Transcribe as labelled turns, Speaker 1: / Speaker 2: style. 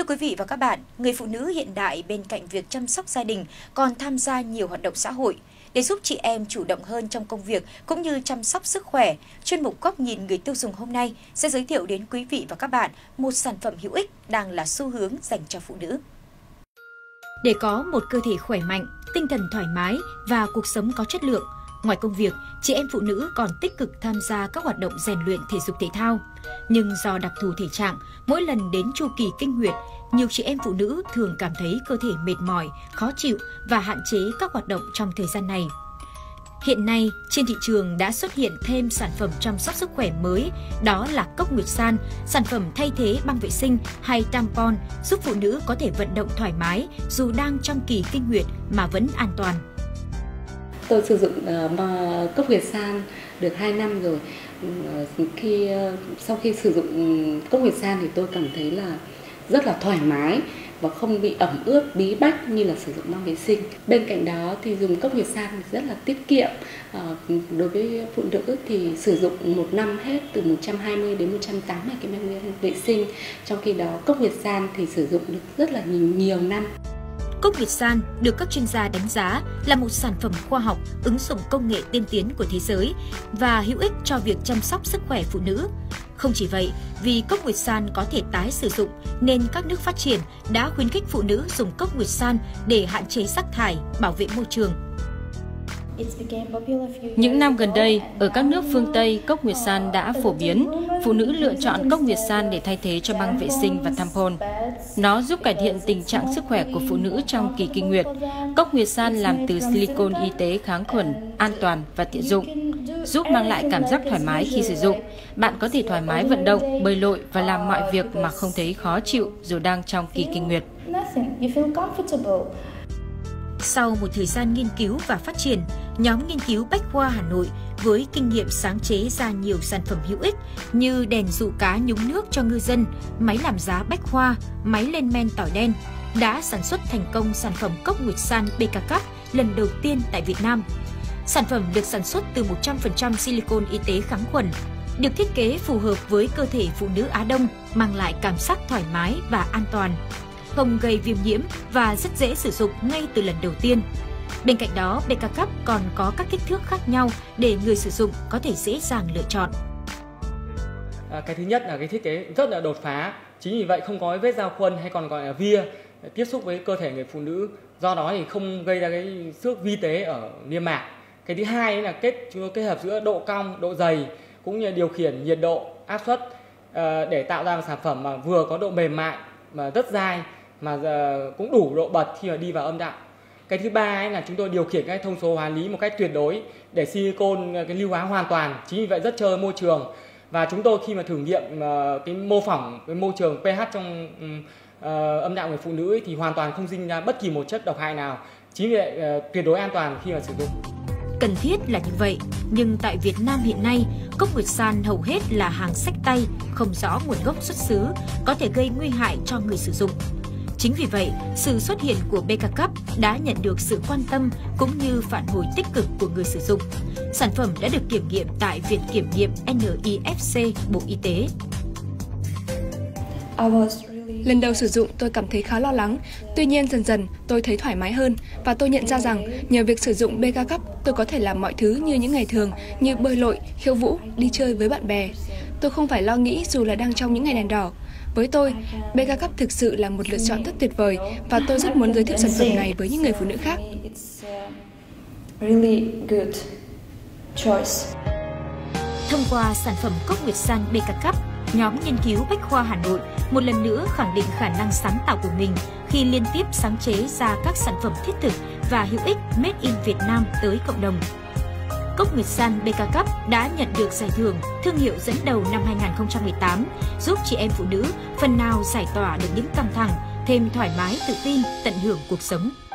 Speaker 1: quý vị và các bạn, người phụ nữ hiện đại bên cạnh việc chăm sóc gia đình còn tham gia nhiều hoạt động xã hội. Để giúp chị em chủ động hơn trong công việc cũng như chăm sóc sức khỏe, chuyên mục Góc nhìn người tiêu dùng hôm nay sẽ giới thiệu đến quý vị và các bạn một sản phẩm hữu ích đang là xu hướng dành cho phụ nữ. Để có một cơ thể khỏe mạnh, tinh thần thoải mái và cuộc sống có chất lượng, ngoài công việc, chị em phụ nữ còn tích cực tham gia các hoạt động rèn luyện thể dục thể thao. Nhưng do đặc thù thể trạng, mỗi lần đến chu kỳ kinh nguyệt, nhiều chị em phụ nữ thường cảm thấy cơ thể mệt mỏi, khó chịu và hạn chế các hoạt động trong thời gian này. Hiện nay, trên thị trường đã xuất hiện thêm sản phẩm chăm sóc sức khỏe mới, đó là Cốc Nguyệt San, sản phẩm thay thế băng vệ sinh hay tampon, giúp phụ nữ có thể vận động thoải mái dù đang trong kỳ kinh nguyệt mà vẫn an toàn.
Speaker 2: Tôi sử dụng Cốc Nguyệt San được 2 năm rồi. Sau khi sử dụng Cốc Nguyệt San thì tôi cảm thấy là rất là thoải mái và không bị ẩm ướt bí bách như là sử dụng băng vệ sinh. Bên cạnh đó thì dùng Cốc Nguyệt San rất là tiết kiệm. Đối với phụ nữ thì sử dụng một năm hết từ 120 đến 180 cái băng vệ sinh, trong khi đó Cốc Nguyệt San thì sử dụng được rất là nhiều năm.
Speaker 1: Cốc Nguyệt San được các chuyên gia đánh giá là một sản phẩm khoa học, ứng dụng công nghệ tiên tiến của thế giới và hữu ích cho việc chăm sóc sức khỏe phụ nữ. Không chỉ vậy, vì Cốc Nguyệt San có thể tái sử dụng nên các nước phát triển đã khuyến khích phụ nữ dùng Cốc Nguyệt San để hạn chế rác thải, bảo vệ môi trường.
Speaker 3: Những năm gần đây, ở các nước phương Tây, Cốc Nguyệt San đã phổ biến. Phụ nữ lựa chọn Cốc Nguyệt San để thay thế cho băng vệ sinh và tampon. Nó giúp cải thiện tình trạng sức khỏe của phụ nữ trong kỳ kinh nguyệt. Cốc Nguyệt San làm từ silicon y tế kháng khuẩn, an toàn và tiện dụng, giúp mang lại cảm giác thoải mái khi sử dụng. Bạn có thể thoải mái vận động, bơi lội và làm mọi việc mà không thấy khó chịu dù đang trong kỳ kinh nguyệt.
Speaker 1: Sau một thời gian nghiên cứu và phát triển, nhóm nghiên cứu Bách Khoa Hà Nội với kinh nghiệm sáng chế ra nhiều sản phẩm hữu ích như đèn dụ cá nhúng nước cho ngư dân, máy làm giá Bách Khoa, máy lên men tỏi đen, đã sản xuất thành công sản phẩm Cốc Nguyệt San BK Cup lần đầu tiên tại Việt Nam. Sản phẩm được sản xuất từ 100% silicon y tế kháng khuẩn, được thiết kế phù hợp với cơ thể phụ nữ Á Đông, mang lại cảm giác thoải mái và an toàn, không gây viêm nhiễm và rất dễ sử dụng ngay từ lần đầu tiên. Bên cạnh đó, BK Cup còn có các kích thước khác nhau để người sử dụng có thể dễ dàng lựa chọn.
Speaker 4: Cái thứ nhất là cái thiết kế rất là đột phá, chính vì vậy không có vết giao khuẩn hay còn gọi là vía tiếp xúc với cơ thể người phụ nữ, do đó thì không gây ra cái xước vi tế ở niêm mạc. Cái thứ hai là kết hợp giữa độ cong, độ dày cũng như điều khiển nhiệt độ, áp suất để tạo ra một sản phẩm mà vừa có độ mềm mại mà rất dai mà cũng đủ độ bật khi mà đi vào âm đạo. Cái thứ ba là chúng tôi điều khiển cái thông số hóa lý một cách tuyệt đối để silicon cái lưu hóa hoàn toàn, chính vì vậy rất trơn môi trường. Và chúng tôi khi mà thử nghiệm cái mô phỏng cái môi trường pH trong âm đạo người phụ nữ ấy, thì hoàn toàn không sinh ra bất kỳ một chất độc hại nào, chính vì vậy tuyệt đối an toàn khi mà sử dụng.
Speaker 1: Cần thiết là như vậy, nhưng tại Việt Nam hiện nay, Cốc Nguyệt San hầu hết là hàng xách tay, không rõ nguồn gốc xuất xứ, có thể gây nguy hại cho người sử dụng. Chính vì vậy, sự xuất hiện của BK Cup đã nhận được sự quan tâm cũng như phản hồi tích cực của người sử dụng. Sản phẩm đã được kiểm nghiệm tại Viện Kiểm nghiệm NIFC, Bộ Y tế.
Speaker 5: Lần đầu sử dụng tôi cảm thấy khá lo lắng, tuy nhiên dần dần tôi thấy thoải mái hơn và tôi nhận ra rằng nhờ việc sử dụng BK Cup tôi có thể làm mọi thứ như những ngày thường như bơi lội, khiêu vũ, đi chơi với bạn bè. Tôi không phải lo nghĩ dù là đang trong những ngày đèn đỏ. Với tôi, BK Cup thực sự là một lựa chọn rất tuyệt vời và tôi rất muốn giới thiệu sản phẩm này với những người phụ nữ khác.
Speaker 1: Thông qua sản phẩm Cốc Nguyệt San BK Cup, nhóm nghiên cứu Bách Khoa Hà Nội một lần nữa khẳng định khả năng sáng tạo của mình khi liên tiếp sáng chế ra các sản phẩm thiết thực và hữu ích made in Việt Nam tới cộng đồng. Cốc Nguyệt San BK Cup đã nhận được giải thưởng thương hiệu dẫn đầu năm 2018, giúp chị em phụ nữ phần nào giải tỏa được những căng thẳng, thêm thoải mái tự tin, tận hưởng cuộc sống.